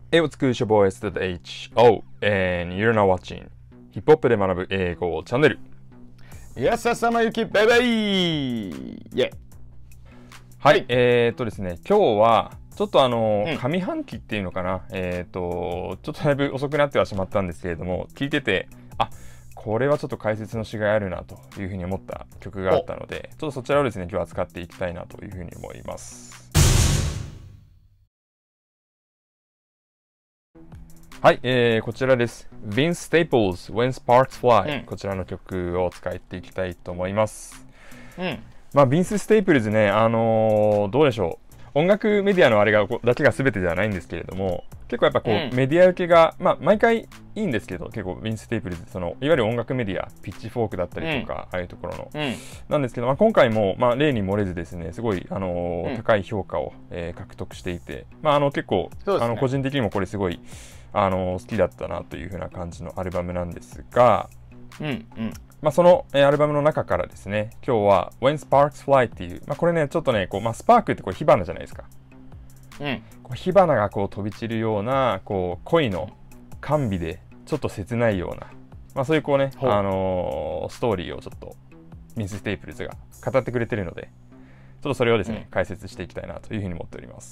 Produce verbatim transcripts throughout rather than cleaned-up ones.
Hey, what's good? It's your boy S to the H O and you're now watching ヒップホップで学ぶ英語チャンネル。 Yes, yes, さまゆきベイベイイェイ。 はい、えーっとですね、今日はちょっとあの、 うん上半期っていうのかな、えーっとちょっとだいぶ遅くなってはしまったんですけれども、聞いてて、あ、これはちょっと解説のしがいあるなというふうに思った曲があったので、ちょっとそちらをですね、今日は使っていきたいなというふうに思います。はい、えー、こちらです。Vince Staples When Sparks Fly、うん、こちらの曲を使っていきたいと思います。 うん。 まあ、ビンス・ステイプルズね、あのー、どうでしょう。音楽メディアのあれがだけが全てではないんですけれども、結構やっぱこう、うん、メディア受けが、まあ、毎回いいんですけど、結構ビンス・ステイプルズ、そのいわゆる音楽メディア、ピッチフォークだったりとか、うん、ああいうところの、うん、なんですけど、まあ、今回も、まあ、例に漏れずですね、すごい、あのーうん、高い評価を、えー、獲得していて、まあ、あの結構、ね、あの個人的にもこれすごい、あのー、好きだったなという風な感じのアルバムなんですが、 うんうんまあ、その、えー、アルバムの中からですね、今日は When Sparks Fly っていう、まあ、これね、ちょっとね、こうまあ、スパークってこう火花じゃないですか。 うん、 こう火花がこう飛び散るようなこう恋の甘美でちょっと切ないような、まあ、そういうこうね、あのー、ストーリーをちょっとビンス・ステイプルズが語ってくれてるので、ちょっとそれをですね、うん、解説していきたいなというふうに思っております。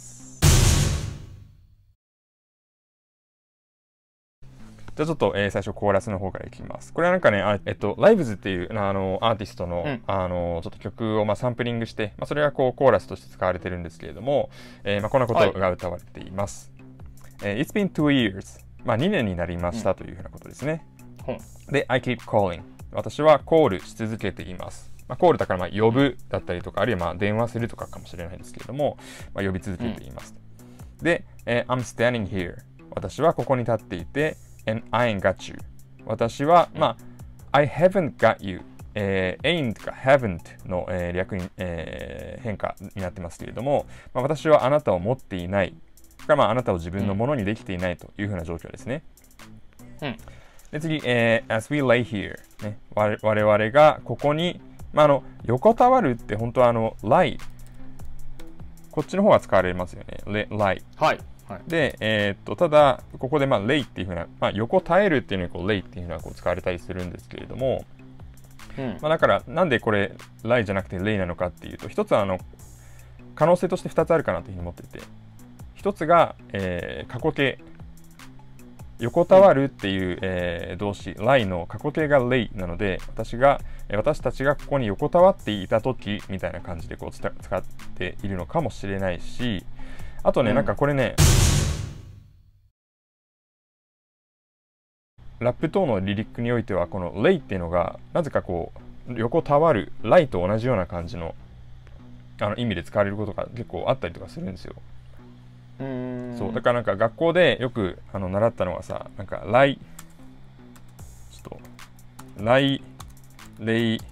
じゃあちょっと、えー、最初コーラスの方からいきます。これはなんかね、あえっと、ライブズっていうあのアーティストの、うん、あのちょっと曲をまあサンプリングして、まあ、それがこうコーラスとして使われてるんですけれども、えーまあ、こんなことが歌われています。はい、えー、It's been two years。まあにねんになりましたというふうなことですね。うん、で、I keep calling。私はコールし続けています。まあ、コールだからまあ呼ぶだったりとか、あるいはまあ電話するとかかもしれないですけれども、まあ、呼び続けています。うん、で、えー、I'm standing here。私はここに立っていて、And I ain't got you。私は、まあ、I haven't got you。えー、ain't か haven't の、えー、略に、えー、変化になってますけれども、まあ、私はあなたを持っていない。かまあ、あなたを自分のものにできていないというふうな状況ですね。うん、で次、えー、as we lay here、ね、我, 我々がここに、まあ、あの横たわるって本当はあの lie こっちの方が使われますよね。lie。 はいはい、 で、えー、っとただここで、まあ、レイっていうふうな、まあ、横耐えるっていうのにこうレイっていうふうなこう使われたりするんですけれども、うんまあ、だからなんでこれライじゃなくてレイなのかっていうと、一つはあの可能性としてふたつあるかなというふうに思っていて、一つが、えー、過去形、横たわるっていう、うん、えー、動詞ライの過去形がレイなので、私が私たちがここに横たわっていた時みたいな感じでこう使っているのかもしれないし、あとね、うん、なんかこれね、ラップ等のリリックにおいてはこのレイっていうのがなぜかこう横たわるライと同じような感じのあの意味で使われることが結構あったりとかするんですよ。 うーん、 そうだからなんか学校でよくあの習ったのはさ、なんかライちょっとライレイ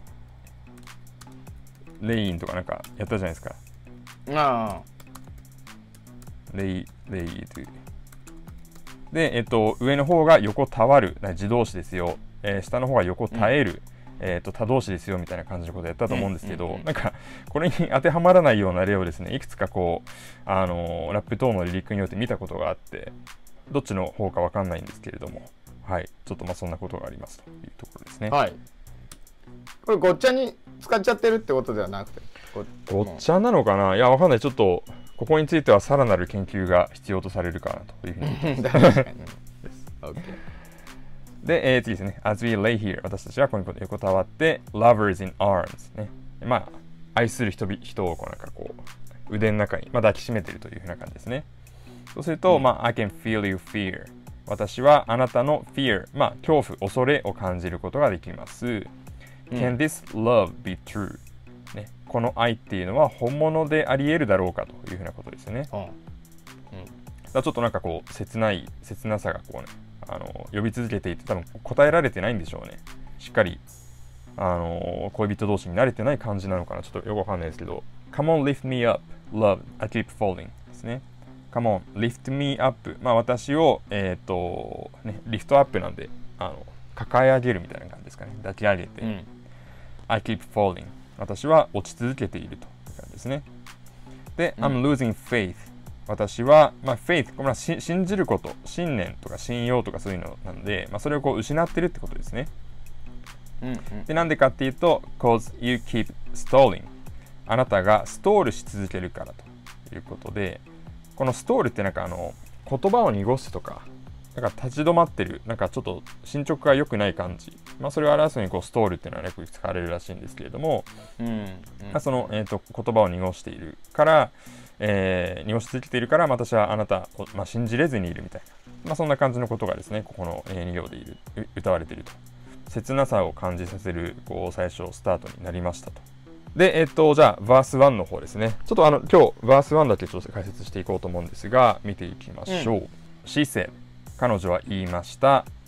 レインとかなんかやったじゃないですか。 ああレイレイというで、えっと、上の方が横たわる自動詞ですよ、えー、下の方が横耐える、うんえー、と他動詞ですよみたいな感じのことをやったと思うんですけど、うんうんうん、なんかこれに当てはまらないような例をですね、いくつかこう、あのー、ラップ等のリリックによって見たことがあって、どっちの方かわかんないんですけれども、はい、ちょっとまあそんなことがありますというところですね。 はい。これごっちゃに使っちゃってるってことではなくて、 ごっちゃなのかな、いやわかんない、ちょっとここについてはさらなる研究が必要とされるかなというふうに思います。確かにで、えー、次ですね。As we lay here、私たちはここに横たわって、lovers in arms、ね。まあ、愛する人人をこうなんかこう腕の中に、まあ、抱きしめているというふうな感じですね。そうすると、うん、まあ、I can feel you fear。私はあなたの fear、まあ、恐怖、恐れを感じることができます。うん、Can this love be true？ね、この愛っていうのは本物であり得るだろうかというふうなことですね。うんうん、だちょっとなんかこう切ない切なさがこうね、あの呼び続けていて、多分答えられてないんでしょうね。しっかりあの恋人同士に慣れてない感じなのかな、ちょっとよくわかんないですけど、Come on lift me up love I keep falling ですね。Come on lift me up、まあ私をえっ、ー、とねリフトアップなんで、あの抱え上げるみたいな感じですかね。抱き上げて、うん、I keep falling、私は落ち続けているという感じですね。で、うん、I'm losing faith、 私は、まあ、faith、これはし信じること、信念とか信用とかそういうのなので、まあ、それをこう失ってるってことですね。 うんうん、 で、なんでかっていうと、cause you keep stalling。あなたがストールし続けるからということで、このストールってなんかあの、言葉を濁すとか、なんか立ち止まってる、なんかちょっと進捗が良くない感じ。まあ、それを表すのにこうストールっていうのはよく使われるらしいんですけれども、 うんうん、 まあ、その、えーと、言葉を濁しているから、えー、濁し続けているから、私はあなたを、まあ、信じれずにいるみたいな、まあ、そんな感じのことがですね、ここのに行でいる歌われていると。切なさを感じさせるこう最初スタートになりましたと。で、えっと、じゃあ、バースワンの方ですね。ちょっとあの、今日、バースワンだけちょっと解説していこうと思うんですが、見ていきましょう。うん、She said、彼女は言いました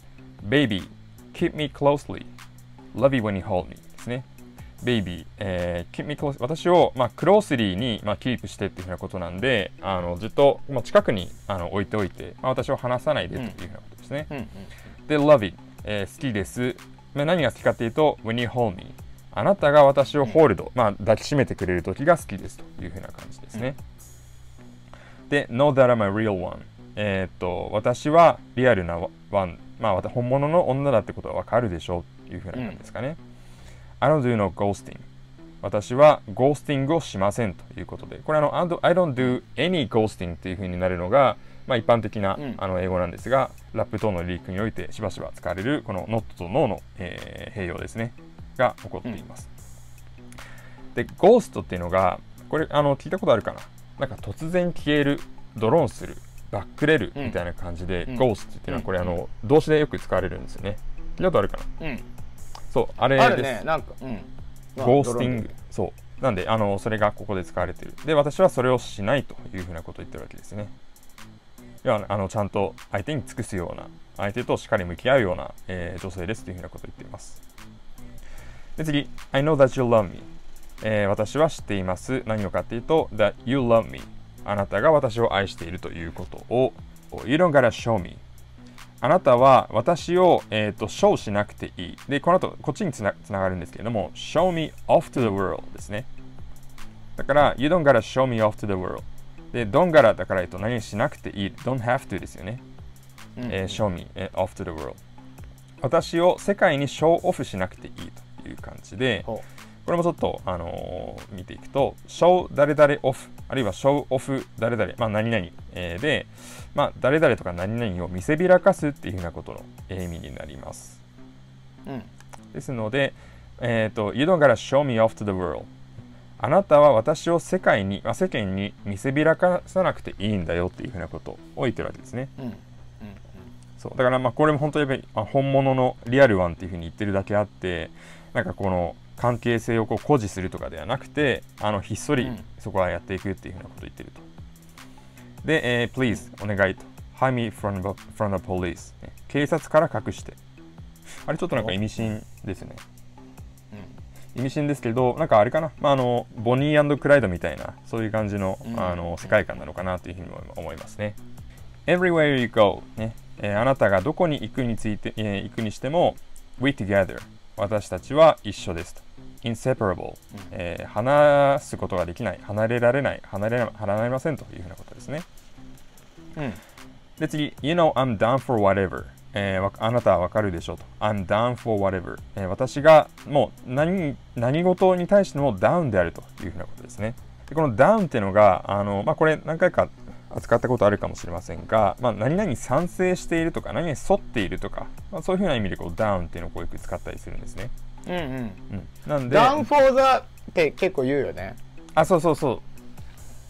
。Baby, keep me closely. Love you when you hold me ですね。Baby、えー、keep me close。私を、まあ、クロースリーに、まあ、キープしてっていうふうなことなんで、あのずっと、まあ、近くにあの置いておいて、まあ、私を離さないでというふうなことですね。うんうんうん、で、Love you、えー、好きです。まあ、何が好きかっていうと、when you hold me。あなたが私をホールド、うん、まあ、抱きしめてくれる時が好きですというふうな感じですね。うん、で、Know that I'm a real one。えー、っと、私はリアルなワン、まあ、本物の女だってことはわかるでしょうというふうな感じですかね。うん、I don't do no ghosting。私はゴースティングをしませんということで、これあの、I don't do any ghosting というふうになるのが、まあ、一般的な、うん、あの英語なんですが、ラップ等のリークにおいてしばしば使われるこの not と no の、えー、併用ですね。が起こっています。うん、で、ゴーストっていうのが、これあの聞いたことあるかな？なんか突然消える、ドローンする、バックレるみたいな感じで、うん、ゴーストっていうのはこれ、うん、あの動詞でよく使われるんですよね。聞いたことあるかな？うん、そう、あれです。あるね、なんか、うん、ゴースティング。そう。なんで、あの、それがここで使われている。で、私はそれをしないというふうなことを言ってるわけですね。要は、あの、ちゃんと相手に尽くすような、相手としっかり向き合うような、えー、女性ですというふうなことを言っています。で、次、I know that you love me、えー。私は知っています。何をかっていうと、that you love me。あなたが私を愛しているということを、You don't gotta show me。あなたは私を、えー、と、ショーしなくていい。で、この後、こっちにつな、つながるんですけれども、show me off to the world ですね。だから、You don't gotta show me off to the world。で、don't gotta だから言うと何しなくていい。don't have to ですよね。うんうん、えー、show me、えー、off to the world。私を世界にショーオフしなくていいという感じで、これもちょっと、あのー、見ていくと、show 誰々オフ、あるいは show off 誰々、まあ何々、えー、で、まあ誰々とか何々を見せびらかすっていうふうなことの意味になります。うん、ですので、えっと、You don't gotta show me off to the world。あなたは私を世界に、まあ、世間に見せびらかさなくていいんだよっていうふうなことを言ってるわけですね。うんうんうん、そうだからまあこれも本当に本物のリアルワンっていうふうに言ってるだけあって、なんかこの関係性をこう誇示するとかではなくて、あのひっそりそこはやっていくっていうふうなことを言ってると。で、えー、please お願いと。hide me from the, from the police。警察から隠して。あれちょっとなんか意味深ですね。意味深ですけど、なんかあれかな、まあ、あのボニー&クライドみたいなそういう感じの、うん、あの世界観なのかなというふうに思いますね。Everywhere you go、ねえー、あなたがどこに行くについて、えー、行くにしても We together 私たちは一緒ですと。Inseparable、えー、離すことができない、離れられない、離れ離れませんというふうなことですね。うん、で次、You know I'm down for whatever。えー、あなたはわかるでしょうと。I'm down for whatever、えー。私がもう 何, 何事に対してもダウンであるというふうなことですね。でこのダウンっていうのが、あのまあ、これ何回か扱ったことあるかもしれませんが、まあ、何々賛成しているとか、何々沿っているとか、まあ、そういうふうな意味でこうダウンっていうのをこうよく使ったりするんですね。うんうん。うん、なんで、 ダウン for the って結構言うよね。 あ、そうそうそう。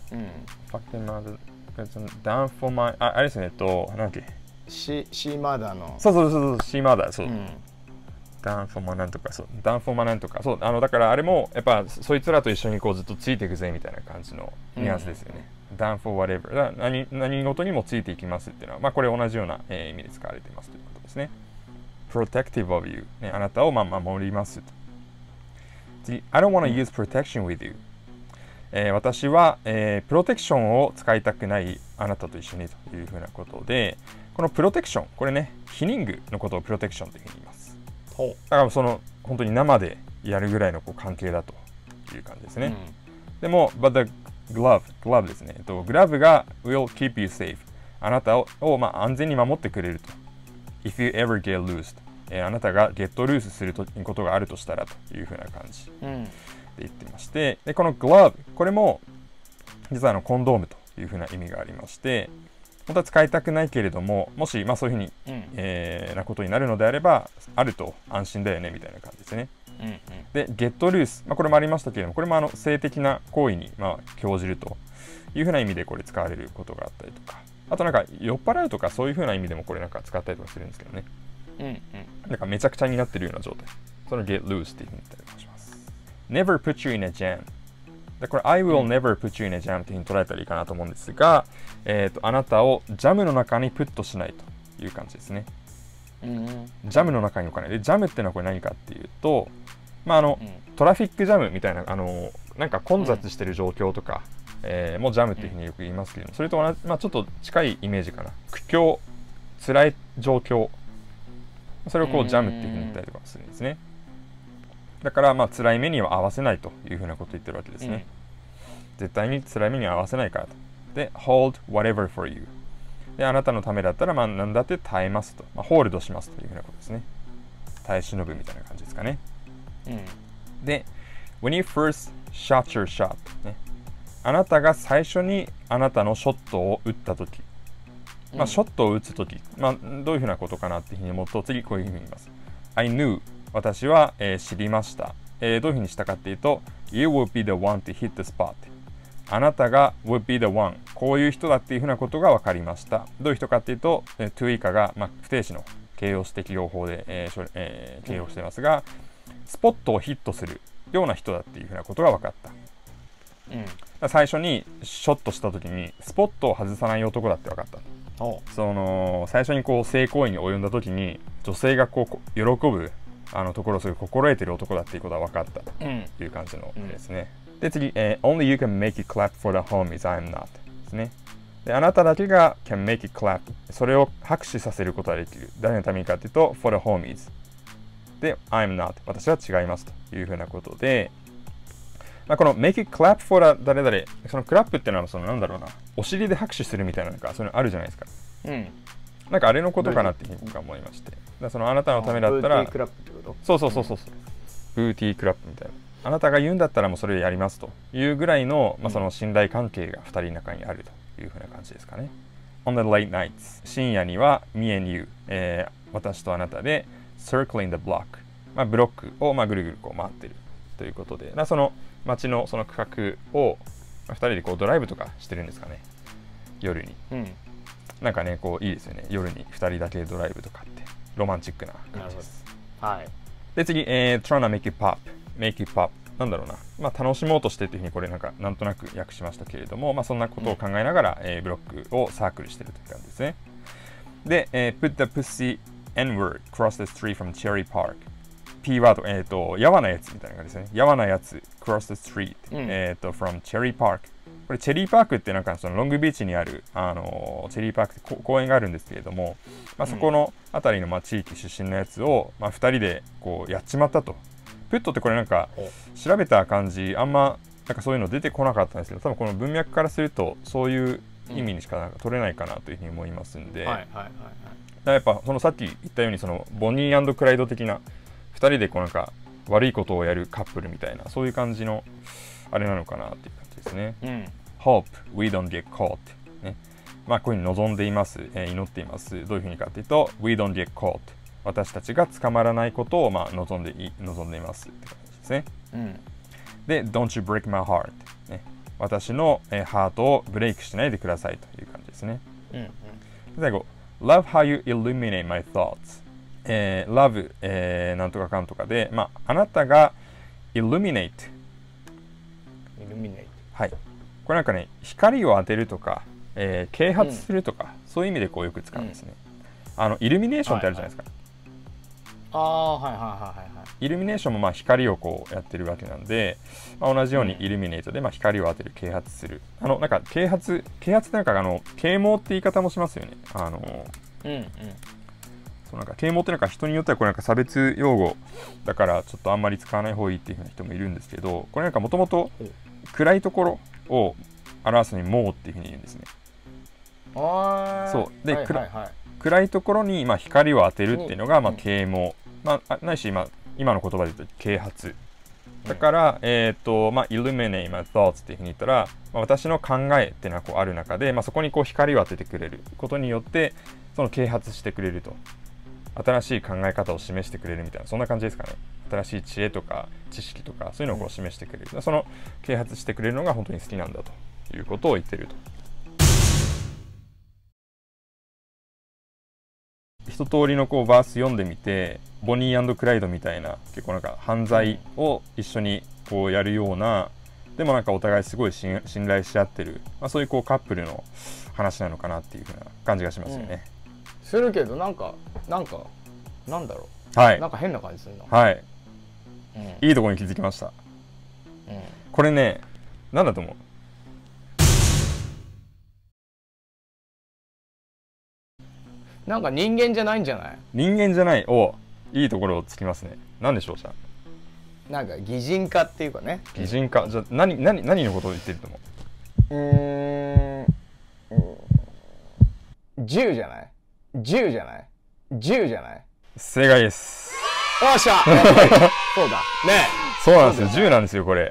うん。ダウン for my、あ、あれですね、えっと、なんだっけ。 シーマダーのそうそうそうそうシーマダーそう、うん、ダウンフォーマなんとかそうダウンフォーマなんとかそうあのだからあれもやっぱそいつらと一緒にこうずっとついていくぜみたいな感じのニュアンスですよね。ダウンフォー whatever だ何何事にもついていきますっていうのはまあこれ同じような、えー、意味で使われていますということですね。Protective of you、ね、あなたをまあ守りますと。次 I don't want to use protection with you、えー、私は、えー、プロテクションを使いたくないあなたと一緒にというふうなことで、このプロテクション、これね、避妊具のことをプロテクションというふうに言います。だからその本当に生でやるぐらいのこう関係だという感じですね。うん、でも、but the glove glove ですね、えっと、グラブが will keep you safe あなたを、をまあ、安全に守ってくれると if you ever get loose えー、あなたがゲットルースするとことがあるとしたらというふうな感じで言ってまして、でこの glove これも実はあのコンドームというふうな意味がありまして、本当は使いたくないけれども、もしまあそういうふうに、うんえー、なことになるのであればあると安心だよねみたいな感じですね。うんうん、でゲットルース、まあ、これもありましたけれども、これもあの性的な行為にまあ興じるというふうな意味でこれ使われることがあったりとか、あとなんか酔っ払うとかそういうふうな意味でもこれなんか使ったりとかするんですけどね。うんうん、なんかめちゃくちゃになってるような状態、その get loose っていうふうに言ったりもします。 never put you in a jam でこれ I will never put you in a jam っていうふうに捉えたらいいかなと思うんですが、えー、とあなたをジャムの中にプットしないという感じですね。うんうん、ジャムの中に置かないで、ジャムっていうのはこれ何かっていうと、まああの、うん、トラフィックジャムみたいなあのなんか混雑してる状況とか、うんえー、もうジャムっていうふうによく言いますけども、それと同じ、まあ、ちょっと近いイメージかな。苦境、辛い状況、それをこうジャムっていうふうに言ったりとかするんですね。だからまあ辛い目には合わせないというふうなことを言ってるわけですね。うん、絶対に辛い目には合わせないからと。で、hold whatever for you。で、あなたのためだったらまあ何だって耐えますと。まあ、ホールドしますというふうなことですね。耐え忍ぶみたいな感じですかね。うん、で、when you first shot your shot、ね。あなたが最初にあなたのショットを打ったとき。まあ、ショットを打つとき、まあ、どういうふうなことかなっていうふうに思うと、次こういうふうに言います。I knew 私は、えー、知りました、えー。どういうふうにしたかっていうと、You will be the one to hit the spot。あなたが would be the one。こういう人だっていうふうなことが分かりました。どういう人かっていうと、えー、to 以下が、まあ、不定詞の形容詞適用法で、えーえー、形容していますが、スポットをヒットするような人だっていうふうなことが分かった。うん、最初にショットしたときにスポットを外さない男だって分かった。その最初にこう性行為に及んだ時に女性がこう喜ぶあのところをすごい心得てる男だっていうことは分かったという感じのですね。うん、で次、えー、Only you can make it clap for the homies I'm not ですね。であなただけが can make it clap それを拍手させることができる。誰のためにかっていうと for the homies で I'm not 私は違いますというふうなことで、まあ、この make it clap for a 誰々、そのクラップっていうのはそのなんだろうな、お尻で拍手するみたいなのか、そういうのあるじゃないですか。うん。なんかあれのことかなっていうふうに僕は思いまして。だそのあなたのためだったら、ブーティークラップってこと？そうそうそうそう。ブーティークラップみたいな。あなたが言うんだったらもうそれやりますというぐらいの、まあ、その信頼関係がふたりの中にあるというふうな感じですかね。On the late nights 深夜には me and you、えー、私とあなたで circling the block、まあ、ブロックをまあぐるぐるこう回ってるということで、その街のその区画をふたりでこうドライブとかしてるんですかね、夜に、うん、なんかねこういいですよね、夜にふたりだけドライブとかってロマンチックな感じです。はい、で次、えー、trying to make it pop make it pop なんだろうな、まあ、楽しもうとしてっていうふうにこれなんかなんとなく訳しましたけれども、まあ、そんなことを考えながら、うんえー、ブロックをサークルしてるという感じですね。で、えー、put the pussy n-word cross the street from Cherry Park P ワード、えっ、ー、と、やわなやつみたいな感じですね。やわなやつ、cross the street、うん、えっ、ー、と、from Cherry Park。これ、チェリーパークってなんかそのロングビーチにある、あのー、チェリーパークって公園があるんですけれども、まあ、そこの辺りのまあ地域出身のやつを、まあ、ふたりでこうやっちまったと。プットってこれなんか調べた感じ、あんまなんかそういうの出てこなかったんですけど、多分この文脈からするとそういう意味にしかなんか取れないかなというふうに思いますんで、はいはいはいはい、だやっぱそのさっき言ったようにそのボニー&クライド的なふたりでこうなんか悪いことをやるカップルみたいなそういう感じのあれなのかなっていう感じですね。うん、Hope we don't get caught、ね、まあこういうふうに望んでいます、えー、祈っています。どういうふうにかっていうと We don't get caught 私たちが捕まらないことをまあ望んでい望んでいますって感じですね。うん、で Don't you break my heart、ね、私の、えー、ハートをブレイクしないでくださいという感じですね。うんうん、最後 Love how you illuminate my thoughts、えー、love、えー、なんとかかんとかで、まあ、あなたが illuminate illuminate はい、これなんかね光を当てるとか、えー、啓発するとか、うん、そういう意味でこうよく使うんですね。うん、あのイルミネーションってあるじゃないですか。はいはい、ああはいはいはいはい。イルミネーションもまあ光をこうやってるわけなんで、まあ、同じようにイルミネートでまあ光を当てる、啓発する、あのなんか啓発啓発ってなんかあの啓蒙って言い方もしますよね。あのうんうんそうなんか啓蒙ってなんか人によってはこれなんか差別用語だからちょっとあんまり使わない方がいいっていう風な人もいるんですけど、これなんかもともと暗いところを表すのにもうっていうふうに言うんですね。 あそうで、 はいはいはい、 暗いところにまあ光を当てるっていうのがまあ啓蒙、まあ、ないし、まあ、今の言葉で言うと啓発だから、うん、えっ、ー、とまあ illuminate my thoughts っていうふうに言ったら、まあ、私の考えっていうのはこうある中で、まあ、そこにこう光を当ててくれることによってその啓発してくれると、新しい考え方を示してくれるみたいな、そんな感じですかね。新しい知恵とか知識とかそういうのをこう示してくれる、うん、その啓発してくれるのが本当に好きなんだということを言ってると。一通りのこうバース読んでみて、ボニー&クライドみたいな結構なんか犯罪を一緒にこうやるような、でもなんかお互いすごい信頼し合ってる、まあ、そういうこうカップルの話なのかなっていう風な感じがしますよね、 うん、するけどなんかなんかなんだろう、 はい、 なんか変な感じするな。 はい、 うん、 いいところに気づきました、うん、これね、なんだと思う？ なんか人間じゃないんじゃない？ 人間じゃない。お、いいところをつきますね。なんでしょう、じゃあ。なんか擬人化っていうかね。 擬人化。じゃあ何何何のことを言ってると思う？うーん。 銃じゃない？銃じゃない？銃じゃない？ 正解です。 よっしゃ。そうだ。ね。 そうなんですよ。銃なんですよこれ。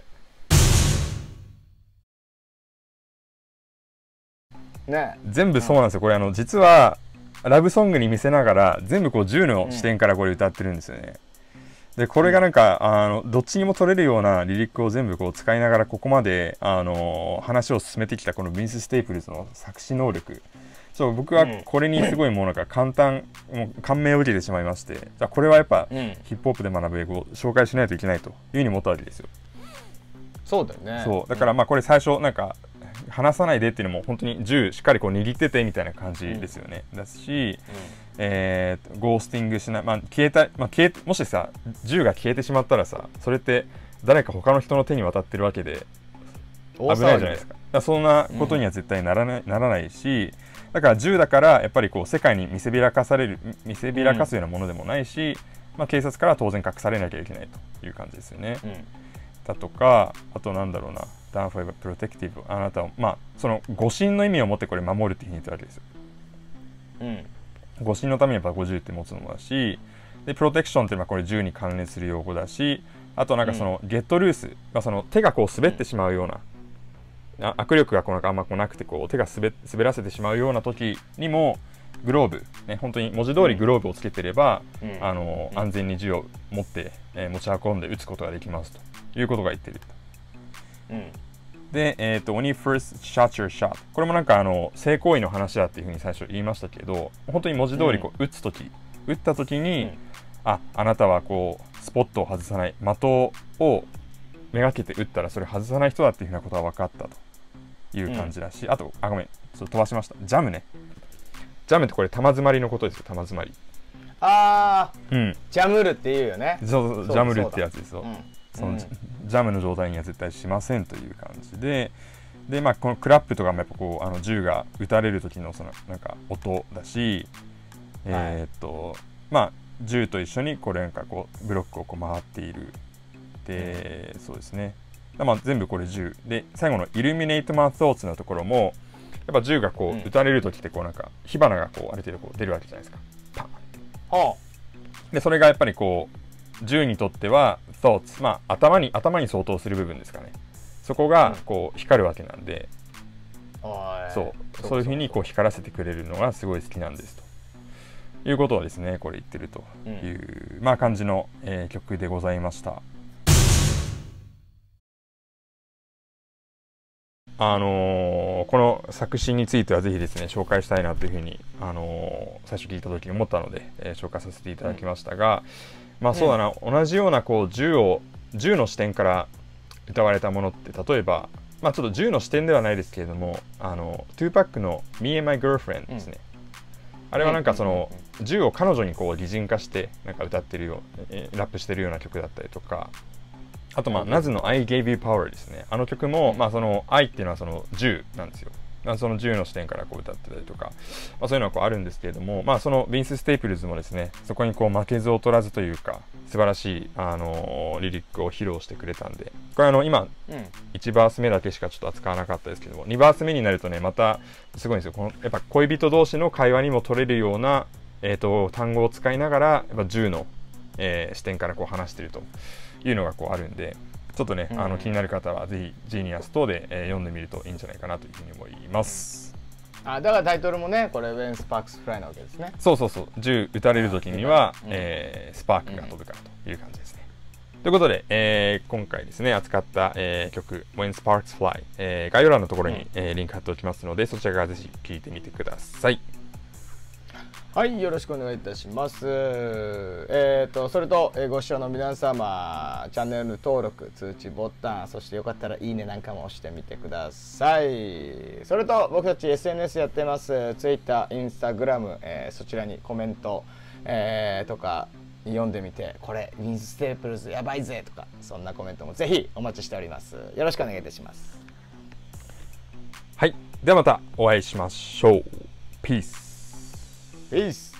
ね。 全部そうなんですよ。これあの実は。ラブソングに見せながら全部こう銃の視点からこれ歌ってるんですよね。うん、でこれがなんかあのどっちにも取れるようなリリックを全部こう使いながらここまであの話を進めてきたこのビンス・ステイプルズの作詞能力、そう僕はこれにすごいもうなんか簡単、もう感銘を受けてしまいまして、じゃあこれはやっぱ、うん、ヒップホップで学ぶ英語を紹介しないといけないというふうに思ったわけですよ。 そうだよね。 そうだからまあこれ最初なんか話さないでっていうのも本当に銃しっかりこう握っててみたいな感じですよね、うん、だし、うん、えー、ゴースティングしない、まあ、消えた、まあ、消えもしさ銃が消えてしまったらさ、それって誰か他の人の手に渡ってるわけで危ないじゃないですか。だからそんなことには絶対ならない、うん、ならないし、だから銃だからやっぱりこう世界に見せびらかされる見せびらかすようなものでもないし、うん、まあ、警察からは当然隠されなきゃいけないという感じですよね、うん、だとか、あとなんだろうな、Down for protective、 あなたをまあその護身の意味を持ってこれ守るっていうふうに言ってるわけですよ、うん、護身のためにやっぱご銃って持つのもだし、でプロテクションっていうのはこれ銃に関連する用語だし、あとなんかその、うん、ゲットルース、まあ、その手がこう滑ってしまうような、うん、握力がこうなんかあんまこうなくてこう手が滑滑らせてしまうような時にもグローブ、ね、本当に文字通りグローブをつけてれば、うん、あの安全に銃を持って、えー、持ち運んで撃つことができますということが言ってる、うん、で、えーと、when you first shot your shot、 これもなんかあの性行為の話だっていうふうに最初言いましたけど、本当に文字通りこう、うん、撃つ時撃った時に、うん、あ、あなたはこうスポットを外さない、的をめがけて撃ったらそれ外さない人だっていうふうなことが分かったという感じだし、うん、あとあごめんちょっと飛ばしました、ジャムね。ジャムってこれ玉詰まりのことですよ、玉詰まり。 ああ、うん、ジャムルっていうよね。 そうそう、ジャムルってやつですよ。その、うん、ジャムの状態には絶対しませんという感じで、でまあこのクラップとかもやっぱこうあの銃が撃たれる時のそのなんか音だし、はい、えー、っとまあ銃と一緒にこれなんかこうブロックをこう回っているで、うん、そうですね。まあ全部これ銃で、最後のイルミネイトマンソーツのところもやっぱ銃がこう撃たれる時ってこうなんか火花がこうある程度こう出るわけじゃないですか。パンって。はあ、でそれがやっぱりこう銃にとっては thoughts、まあ頭に頭に相当する部分ですかね。そこがこう光るわけなんで、うん、そうそういうふうにこう光らせてくれるのがすごい好きなんですということをですね、これ言ってるという、うん、まあ感じの、えー、曲でございました。あのー、この作詞についてはぜひですね紹介したいなというふうに、あのー、最初聞いた時に思ったので、えー、紹介させていただきましたが、うん、まあそうだな、うん、同じようなこう銃を銃の視点から歌われたものって例えば、まあちょっと銃の視点ではないですけれども、あのトゥーパックの Me and My Girlfriend ですね、うん、あれはなんかその、うん、銃を彼女にこう擬人化してなんか歌ってるよう、えー、ラップしてるような曲だったりとか、あとまあナズの I Gave You Power ですね。あの曲もまあその愛っていうのはその銃なんですよ。 まあ、そのじゅうの視点からこう歌ってたりとか、まあ、そういうのはこうあるんですけれども、まあ、そのビンス・ステイプルズもですね、そこにこう負けず劣らずというか、素晴らしい、あのー、リリックを披露してくれたんで、これあの今、うん、いちバース目だけしかちょっと扱わなかったですけども、にバース目になるとね、またすごいんですよ。このやっぱ恋人同士の会話にも取れるような、えーと、単語を使いながら、やっぱじゅうの、えー、視点からこう話しているというのがこうあるんで、ちょっとね、うん、あの気になる方はぜひジーニアス等で、えー、読んでみるといいんじゃないかなというふうに思います。 あ、だからタイトルもね、これウェン・スパークス・フライなわけですね。 そうそうそう、銃撃たれる時には、うん、えー、スパークが飛ぶからという感じですね。うん、ということで、えー、今回ですね扱った、えー、曲 When Sparks Fly、えー、概要欄のところに、うん、えー、リンク貼っておきますので、そちらからぜひ聴いてみてください。 はい、よろしくお願いいたします。えーと、それと、えー、ご視聴の皆様、チャンネル登録、通知ボタン、そしてよかったらいいねなんかも押してみてください。それと、僕たち エスエヌエス やってます。Twitter、Instagram、えー、そちらにコメント、えー、とか読んでみて、これ、ウィンス・ステープルズやばいぜとか、そんなコメントもぜひお待ちしております。よろしくお願いいたします。 はい、ではまたお会いしましょう。ピース。 Peace.